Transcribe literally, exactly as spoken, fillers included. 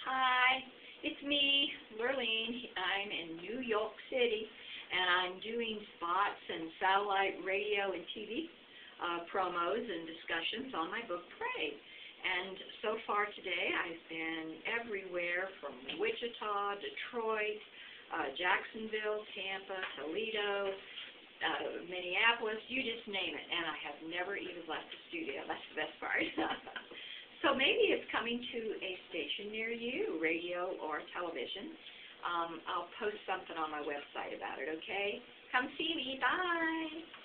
Hi, it's me, Lurlene. I'm in New York City, and I'm doing spots and satellite radio and T V uh, promos and discussions on my book, Pray. And so far today, I've been everywhere from Wichita, Detroit, uh, Jacksonville, Tampa, Toledo, uh, Minneapolis, you just name it. And I have never even left the studio. That's the best part. So maybe it's coming to a station near you, radio or television. Um, I'll post something on my website about it, okay? Come see me. Bye.